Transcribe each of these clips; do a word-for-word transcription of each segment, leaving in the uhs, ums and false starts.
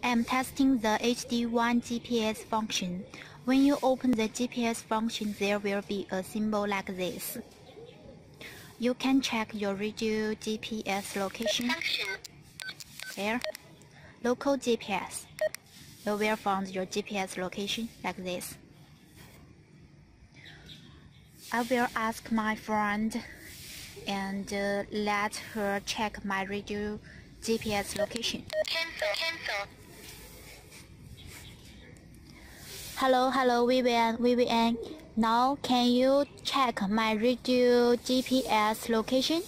I'm testing the H D one G P S function. When you open the G P S function, there will be a symbol like this. You can check your radio G P S location. Here, local G P S. You will find your G P S location like this. I will ask my friend and uh, let her check my radio G P S location. Cancel, cancel. Hello, hello, Vivian, Vivian. Now, can you check my radio G P S location?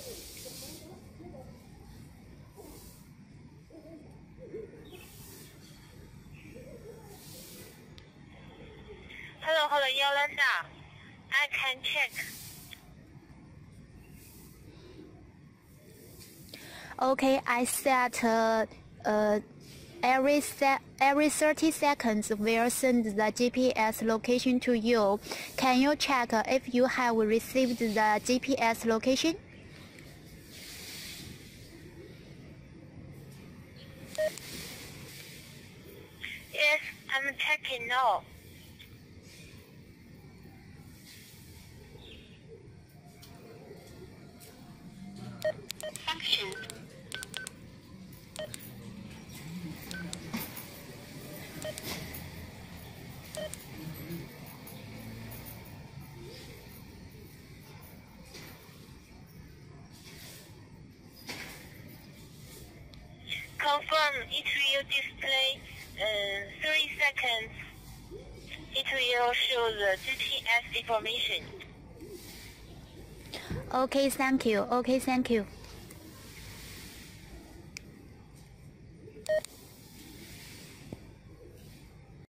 Hello, hello, Yolanda. I can check. Okay, I set uh, uh, every se every thirty seconds will send the G P S location to you. Can you check uh, if you have received the G P S location? Yes, I'm checking now. Function. Confirm it will display uh, three seconds. It will show the G P S information. Okay, thank you. Okay, thank you.